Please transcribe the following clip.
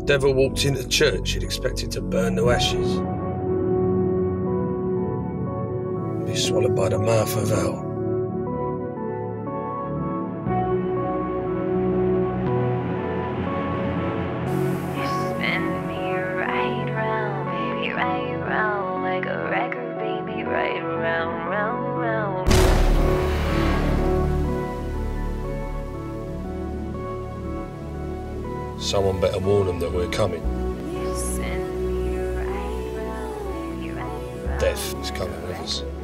devil walked into church, you'd expect it to burn to ashes. Be swallowed by the mouth of hell. Someone better warn them that we're coming. Death is coming with us.